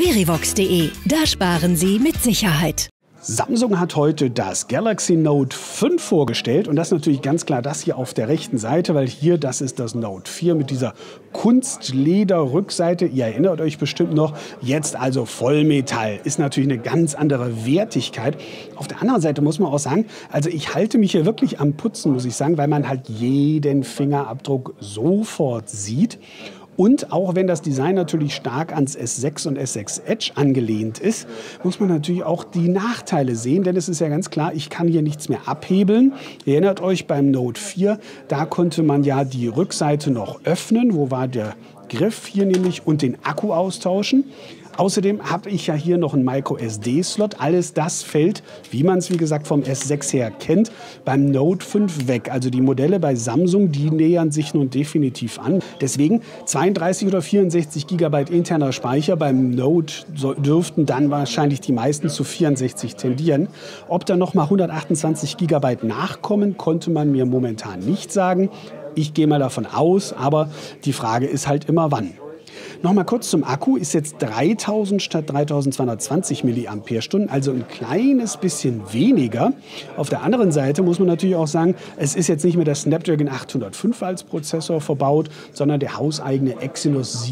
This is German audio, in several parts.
Verivox.de, da sparen Sie mit Sicherheit. Samsung hat heute das Galaxy Note 5 vorgestellt und das ist natürlich ganz klar das hier auf der rechten Seite, weil hier, das ist das Note 4 mit dieser Kunstleder-Rückseite. Ihr erinnert euch bestimmt noch, jetzt also Vollmetall, ist natürlich eine ganz andere Wertigkeit. Auf der anderen Seite muss man auch sagen, also ich halte mich hier wirklich am Putzen, muss ich sagen, weil man halt jeden Fingerabdruck sofort sieht. Und auch wenn das Design natürlich stark ans S6 und S6 Edge angelehnt ist, muss man natürlich auch die Nachteile sehen. Denn es ist ja ganz klar, ich kann hier nichts mehr abhebeln. Ihr erinnert euch beim Note 4, da konnte man ja die Rückseite noch öffnen. Wo war der Griff hier nämlich? Und den Akku austauschen. Außerdem habe ich ja hier noch einen Micro-SD-Slot. Alles das fällt, wie man es wie gesagt vom S6 her kennt, beim Note 5 weg. Also die Modelle bei Samsung, die nähern sich nun definitiv an. Deswegen 32 oder 64 GB interner Speicher. Beim Note dürften dann wahrscheinlich die meisten zu 64 tendieren. Ob da noch mal 128 GB nachkommen, konnte man mir momentan nicht sagen. Ich gehe mal davon aus, aber die Frage ist halt immer wann. Noch mal kurz zum Akku, ist jetzt 3000 statt 3220 mAh, also ein kleines bisschen weniger. Auf der anderen Seite muss man natürlich auch sagen, es ist jetzt nicht mehr der Snapdragon 805 als Prozessor verbaut, sondern der hauseigene Exynos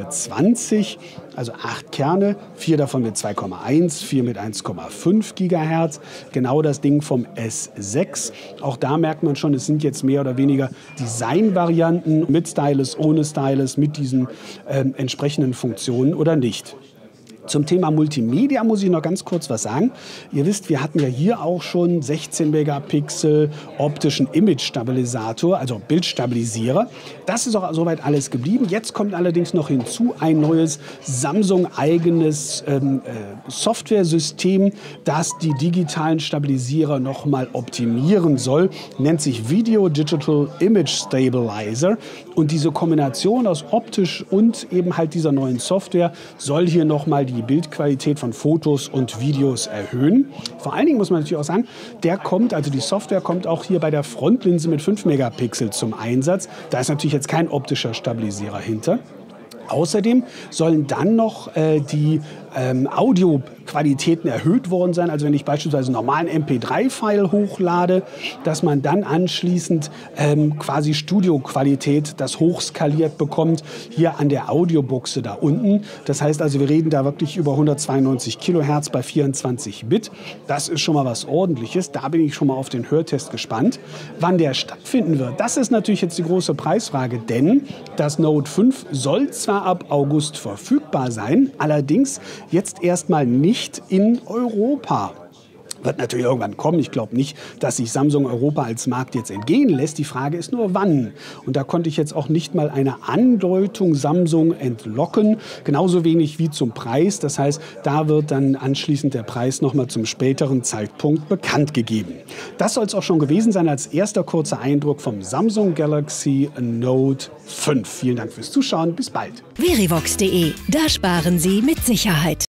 7420, also 8 Kerne, 4 davon mit 2,1, 4 mit 1,5 GHz. Genau das Ding vom S6. Auch da merkt man schon, es sind jetzt mehr oder weniger Designvarianten mit Stylus, ohne Stylus, mit diesen entsprechenden Funktionen oder nicht. Zum Thema Multimedia muss ich noch ganz kurz was sagen. Ihr wisst, wir hatten ja hier auch schon 16 Megapixel optischen Image-Stabilisator, also Bildstabilisierer. Das ist auch soweit alles geblieben. Jetzt kommt allerdings noch hinzu ein neues Samsung-eigenes Software-System, das die digitalen Stabilisierer noch mal optimieren soll. Nennt sich Video Digital Image Stabilizer. Und diese Kombination aus optisch und eben halt dieser neuen Software soll hier noch mal die Bildqualität von Fotos und Videos erhöhen. Vor allen Dingen muss man natürlich auch sagen, die Software kommt auch hier bei der Frontlinse mit 5 Megapixel zum Einsatz. Da ist natürlich jetzt kein optischer Stabilisierer hinter. Außerdem sollen dann noch die Audioqualitäten erhöht worden sein. Also wenn ich beispielsweise einen normalen MP3-File hochlade, dass man dann anschließend quasi Studioqualität, das hochskaliert bekommt, hier an der Audiobuchse da unten. Das heißt also, wir reden da wirklich über 192 Kilohertz bei 24 Bit. Das ist schon mal was Ordentliches. Da bin ich schon mal auf den Hörtest gespannt. Wann der stattfinden wird, das ist natürlich jetzt die große Preisfrage, denn das Note 5 soll zwar ab August verfügbar sein, allerdings jetzt erstmal nicht in Europa. Wird natürlich irgendwann kommen. Ich glaube nicht, dass sich Samsung Europa als Markt jetzt entgehen lässt. Die Frage ist nur, wann. Und da konnte ich jetzt auch nicht mal eine Andeutung Samsung entlocken. Genauso wenig wie zum Preis. Das heißt, da wird dann anschließend der Preis noch mal zum späteren Zeitpunkt bekannt gegeben. Das soll es auch schon gewesen sein als erster kurzer Eindruck vom Samsung Galaxy Note 5. Vielen Dank fürs Zuschauen. Bis bald. Verivox.de, da sparen Sie mit Sicherheit.